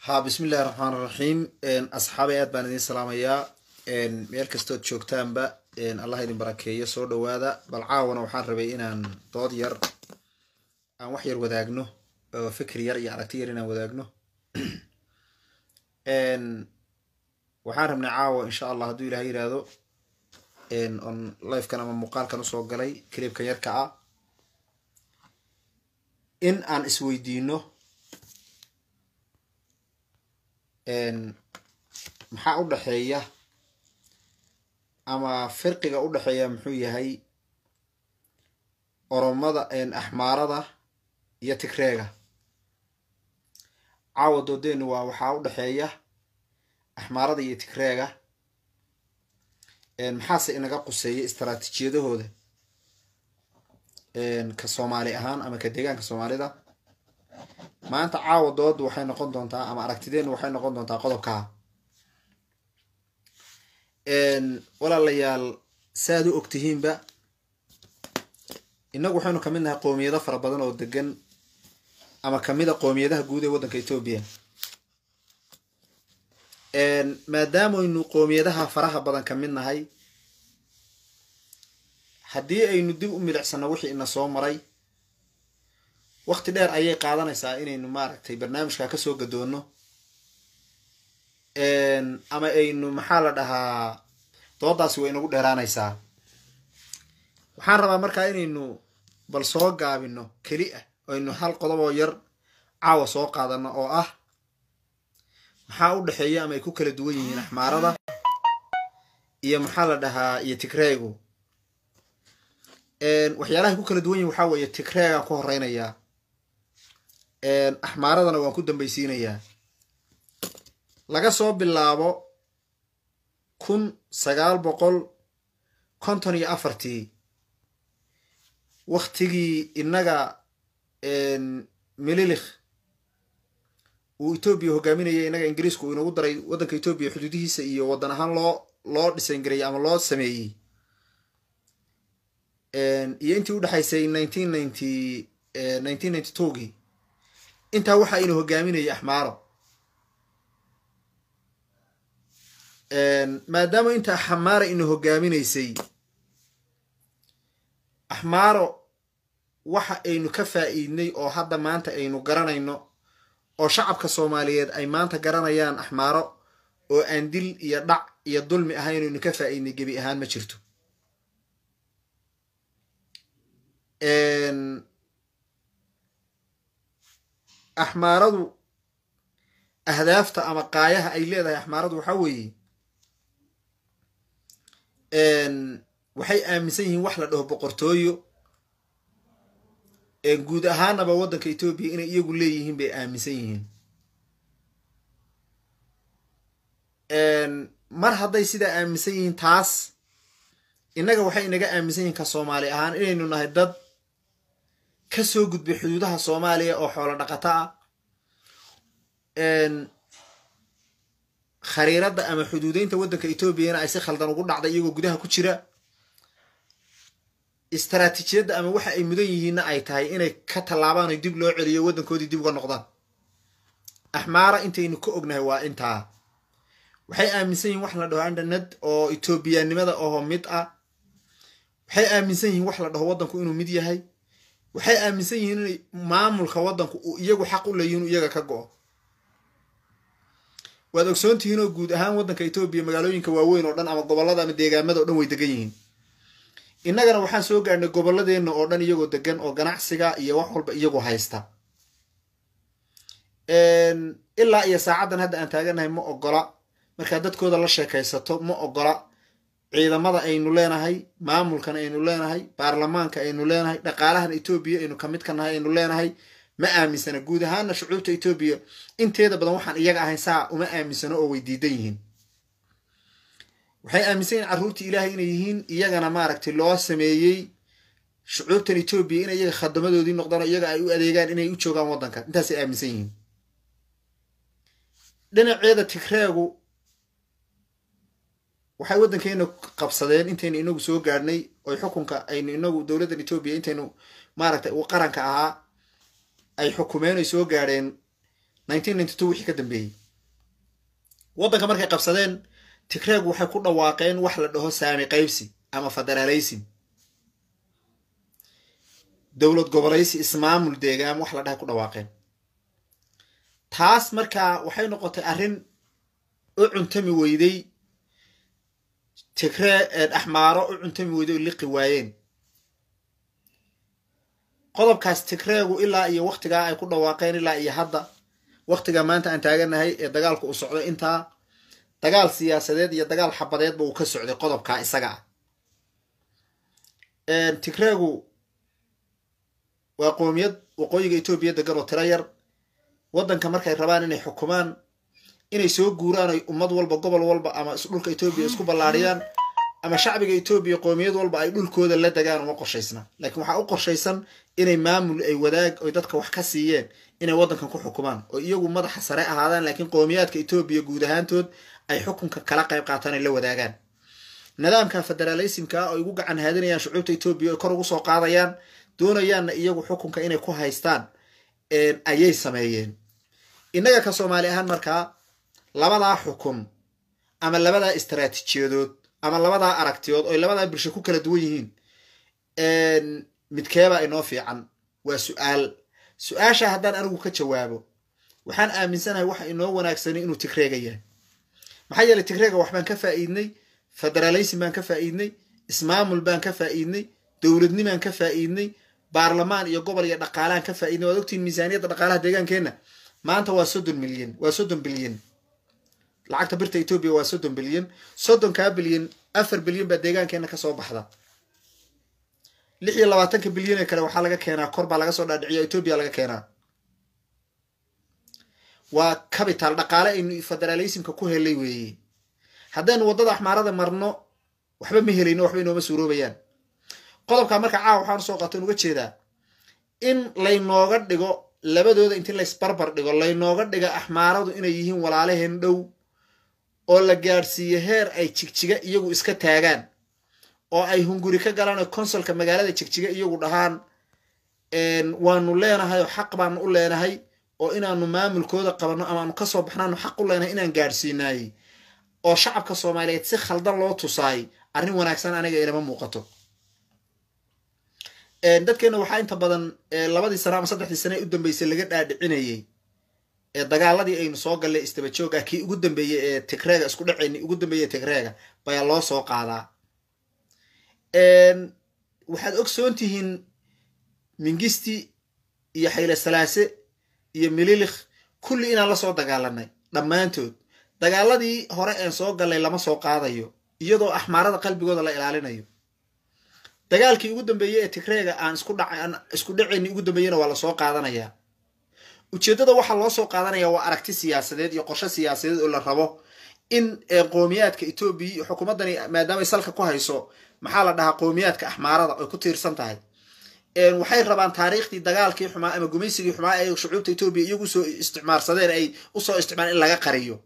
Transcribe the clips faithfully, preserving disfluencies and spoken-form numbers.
ها بسم الله الرحمن الرحيم إن أصحابي أد بان السلام يا إن ميل كستود شوكتان با إن الله يدين بركة صور هذا بالعاون وحان ربي إن ضاد ير أن وحير وداقنه فكر ير يعرفتير إن وداقنه إن وحان ربنا عاو إن شاء الله هدو إلى هير هذا إن أن لايف كان من مقال كانوا صوق علي كليب كان يركع إن أن إسويدينه إن maxaa u dhaxeeya ama firqiga u dhaxeeya muxuu yahay oromada een axmaarada iyo tigreega caawadoodeen waa waxa u dhaxeeya axmaarada iyo tigreega een maxaa se inaga quseeyay istaraatiijiyadahooda een ka Soomaali ahaan ama ka deegaanka Soomaalida maanta caawadood waxay noqon doontaa ama aragtideen waxay noqon doontaa qodobka إن ولا ليال سادو أكتهين با إنه وحنا كمنها قومية ضفر بدنا ودقن أما كمية قومية ده جودة ودن كيتوبيا إن ما داموا إنه قومية ده فرها بدن كمنها هاي حدي أي نديو أمي الحسن وحي إن صوم مري وقت دير أي قاعدة سائين إنه مارك تي برنامج كاكسو قدونه إن أما إنه محل ده توضاس وين أقول دهرانيسا وحان ربا مركا إنه بل سوق إنه كريئة وإنه حال قضبه ير عاو سوق هذا أو أه محاول دحية أما يكون كل دوين أحمارضة إيا محل ده يتكريغو إن وحياله يكون كل دوين وحاول يتكريغا كوهرين إياه إن أحمارضة وانكو دنبيسين إياه laga soo bilaabo kun sagaal boqol konton iyo afartii waqtigii inaga een Mililikh uu Itoobiya hogaaminayay inaga Ingiriisku inuu daray wadanka Itoobiya xuduudihiisa iyo wadan ahaan loo loo dhisay garay ama loo sameeyay een iyo intii u dhaxaysay nineteen ninety nineteen ninety-two gii inta waxa inuu hogaaminayay Axmaaro maadaama inta axmaara inuu hogaaminaysay axmaaro waxa aynu ka faa'iidnay oo hadda maanta aynu garanayno oo shacabka Soomaaliyeed ay maanta garanayaan axmaaro oo aan dil iyo dhac iyo dulmi ahayn inuu ka faa'iidnay gabi ahaan ma jirto een axmaaradu ahdaafta ama qaayaha ay leedahay axmaaradu waxa weeye إن وحي آمسين وحلا ده بقرطويو إن جود أهانا بودن كيتوبي إن يقول ليهم بآمسين إن مرحبا يصير آمسين تاس إنك وحي إنك آمسين كصومالي أهان إنه نهدد كسوجد بحدودها الصومالية أو حول نقطة إن خريرات أما حدودين تودك إثيوبيا أنا أيسي خلدان وقول نعطي يجو جدها كتيرة استراتيجية أما واحد المدني هنا أي تاي إنه كتلعبان يديب له عليه ودن كودي يديب النقطة أحمارة أنت إنه كأجنه وأنت وحي أمسين وحنا ده عند الند أو إثيوبيا لماذا أو متأ وحي أمسين وحنا ده ودن كإنه مديا هاي وحي أمسين معمول خوادن يجو حقه لينو يجا كجو waad ogsoontihiin oo guud ahaan wadanka Itoobiya magaalooyinka waaweyn oo dhan ama gobolada ama deegaamada oo dhan way degan yihiin innagana waxaan soo gaarnay goboladeena oo dhan iyagoo degan oo ganacsiga iyo wax walba iyagoo haysta een ilaa iyo saacadan hadda aan taaganahay ma ogola marka dadkooda la sheekaysato ma ogola ciidamada aynu leenahay maamulkan aynu leenahay baarlamaanka aynu leenahay dhaqaalaha Itoobiya aynu kamid ka nahay aynu leenahay ما آمسنا جود هانا شعوبة إثيوبيا أنت هذا بدنا وحنا إياك أهين ساعة وما آمسنا أو يديدين وحي آمسين عروتي إلهي إن يهين إياك أنا مارك تلوه سميي شعوبة إثيوبيا إن إياك خدمة دين نقدر إياك أيو أديجان إن يوتشو كان وضنك أنت سي آمسين لنا عيادة تكراغو وحي ودن كأنه قبصدين أنت إنه سوق قارني ويحكمك أين إنه دولة إثيوبيا أنت إنه مارك وقرنك أها أي حكومين يسوق قارن nineteen ninety two wixii ka dambeeyey waddanka markay qabsadeen tigreegu waxay ku dhawaaqeen wax la dhaho saami qaybsi ama federalism dowlad gobolaysi ismaamul deegaan wax la dhahay ku dhawaaqeen taas markaa waxay noqotay arrin u cuntami weyday tigree axmaaro u cuntami weyday oo liqi waayeen qodobkaas tigreegu ilaa iyo waqtigaa ay ku dhawaaqeen ilaa iyo hadda waqtigaa maanta aan taaganahay ee dagaalku u socdo intaa dagaal siyaasadeed iyo dagaal xabadeedba uu ka socday qodobkaa isaga ah tigreegu waa qoomiyad waqooyiga etoobiya degan oo tiro yar waddanka markay rabaan inay xukumaan inay soo guuraan ay ummad walba gobol walba ama dhulka etoobiya isku ballaariyaan ama shacbiga etoobiya qoomiyad walba ay dhulkooda la degaan uma qorshaysna laakiin waxaa u qorshaysan inay maamul ay wadaag oy dadka wax ka siiyeen inay waddankan ku xukumaan oo iyagu madaxa sare ahaadaan laakiin qowmiyaadka etoobiya guud ahaantood ay xukunka kala qayb qaataan ay la wadaagaan nidaamka federalismka oo igu gacan haadinayaan shucuubta etoobiya oo kor ugu soo qaadayaan doonayaanna iyagu xukunka inay ku haystaan ayay sameeyeen innaga ka soomaali ahaan markaa labadaa xukun ama labadaa istaraatiijiyadood ama labadaa aragtiyood oo labadaa bulsho ku kala duwan yihiin midkeeba inoo fiican waa su-aal su-aasha haddaan anigu ka jawaabo waxaan aaminsanahay waxa inoo wanaagsanay inuu tigreega yahay maxaa yeelay tigreega waxbaan ka faa'iidnay federalism baan ka faa'iidnay ismaamul baan ka faa'iidnay dowladnimaan ka faa'iidnay baarlamaan iyo gobol iyo dhaqaalaan ka faa'iidnay waad ogtiin miisaaniyadda dhaqaalaha deegaankeenna maanta waa soddon milyan waa soddon bilyan lacagta birta etoobiya waa soddon bilyan soddonkaa bilyan afar bilyan baa deegaankeenna kasoo baxda lix iyo labaatanka bilyan ee kale waxaa laga keenaa kor baa laga soo dhaadhiciya etoobiya laga keenaa waa capital dhaqaale aynu federalismka ku helay weeye haddaynu waddada axmaarada marno waxba ma helayno waxba inooma suuroobayaan qodobkaa marka caawa waxaan usoo qaatan uga jeedaa in laynooga dhigo labadooda intii laysbarbar dhigo laynooga dhiga axmaaradu inay yihiin walaalaheen dhow oo la gaadhsiiyo heer ay jigjiga iyagu iska taagaan oo ay hunguri ka galaan oo consulka magaalada jigjiga iyagu dhahaan waanu leenahay oo xaq baanu u leenahay oo inaanu maamulkooda qabanno amaanu kasoo baxnaanu xaq u leenahay inaan gaadhsiinaayey oo shacabka soomaaliyeed si khaldan loo tusaay arrin wanaagsan aniga ilama muuqato dadkeena waxaa inta badan labadii sano ama saddexdii sane u dambeysay laga dhaadhicinayey ee dagaaladii aynu soo gallay istaba jooga kii ugu dambeeyey ee tigreega isku dhaceyni ugu dambeeyey tigreega bayaa loo soo qaadaa waxaad ogsoon tihiin mingisti iyo xayle salaase iyo mililikh kulli inaan la soo dagaalanay dhammaantood dagaaladii hore een soo gallay lama soo qaadayo iyadoo axmaarada qalbigooda la ilaalinayo dagaalkii ugu dambeeyey ee tigreega aan isku dhacan isku dhacayni ugu dambeeyena waa lasoo qaadanayaa ujeeddada waxaa loo soo qaadanaya waa aragti siyaasadeed iyo qorshe siyaasadeed oo la rabo in qowmiyaadka etoobiya iyo xukuumaddani maadaamay salka ku hayso maxaa la dhahaa qowmiyaadka axmaarada ay ku tiirsan tahay waxay rabaan taariikhdii dagaalkii xumaa ama gumaysigii xumaa ee shucuubta etoobiya iyagu soo isticmaarsadeen ay usoo isticmaaleen in laga qariyo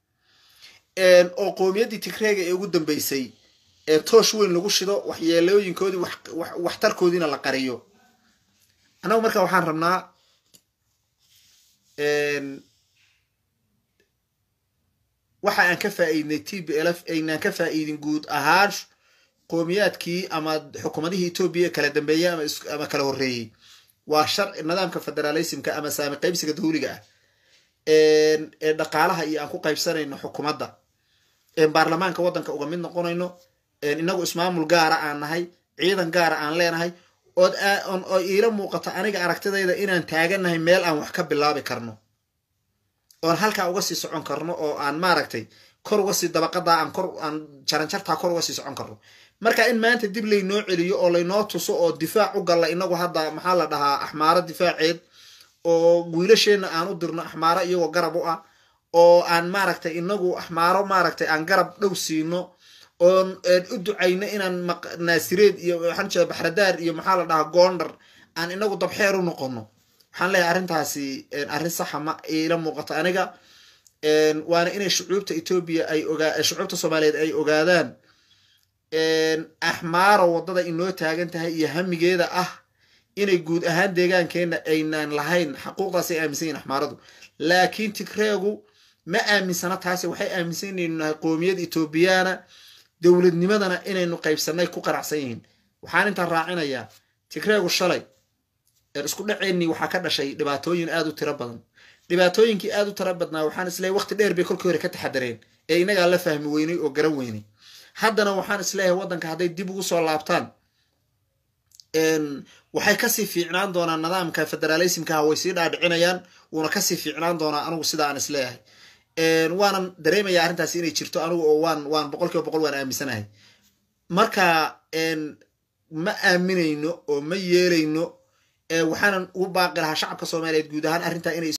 oo qowmiyaddii tigreega ee ugu dambeysay ee toosh weyn lagu shido waxyeelooyinkoodii waxtarkoodiina la qariyo annagu marka waxaan rabnaa waxa aan ka faa'iidnay t b l f aynaan ka faa'iidin guud ahaan qowmiyaadkii ama xukuumadihii etoobiya kala dambeeyey ama kala horreeyey waa sharci nidaamka federalismka ama saami qaybsiga dawliga ah ee dhaqaalaha iyo aan ku qaybsanayno xukuumadda baarlamaanka waddanka uga mid noqonayno inagu ismaamul gaara aan nahay ciidan gaara aan leenahay ood oo iila muuqato aniga aragtidayda inaan taaganahay meel aan wax ka bilaabi karno oon halkaa uga sii socon karno oo aan maaragtay kor uga sii dabaqadaa aan kor aan jaranjartaa kor uga sii socon karno marka in maanta dib laynoo celiyo oo laynoo tuso oo difaac u galla inagu hadda maxaa la dhahaa axmaaro difaaceed oo wiilasheenna aan u dirno axmaaro iyagoo garab u ah oo aan maaragtay inagu axmaaro maaragtay aan garab dhow siino oon u ducayno inaan naasireed iyo waxaan jeeda baxradaar iyo maxaa la dhahaa goondar aan inagu dabxeer u noqono waxaan leeyahay arrintaasi arrin saxa ma iila muuqato aniga waana inay shucuubta etoobiya ay ogaa shucuubta soomaaliyeed ay ogaadaan axmaaro waddada inoo taagan tahay iyo hamigeeda ah inay guud ahaan deegaankeena aynaan lahayn xaquuqdaasay aaminsan yihiin axmaaradu laakiin tigreegu ma aaminsana taasi waxay aaminsan inaynu nahay qoomiyad etoobiyana dowladnimadana inaynu qaybsanay ku qaracsan yihiin waxaan intaan raacinayaa tigreegu shalay isku dhaceennii waxaa ka dhashay dhibaatooyin aad u tiro badan dhibaatooyinkii aad u tiro badnaa waxaan isleeyahay waqti dheer bay kolkii hore ka taxadareen ee inagaa la fahmi weynay oo garan weynay haddana waxaan isleeyahay waddanka hadday dib ugu soo laabtaan waxay kasii fiicnaan doonaan nidaamka federalismkaha way sii dhaadhicinayaan wuuna kasii fiicnaan doonaa anigu sida aan isleeyahay waanan dareemayaa arrintaas inay jirto anigu oo waan waan boqol kiiba boqol waan aaminsanahay marka ma aaminayno oo ma yeelayno waxaanan ugu baaqi lahaa shacabka soomaaliyeed guud ahaan arrintaa inay